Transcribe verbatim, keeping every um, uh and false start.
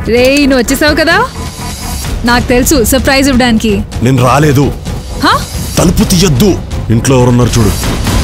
రే నువ్వు వచ్చేసావు కదా, నాకు తెలుసు సర్ప్రైజ్ ఇవ్వడానికి. నేను రాలేదు. తలుపు తీయద్దు, ఇంట్లో ఎవరున్నారు చూడు.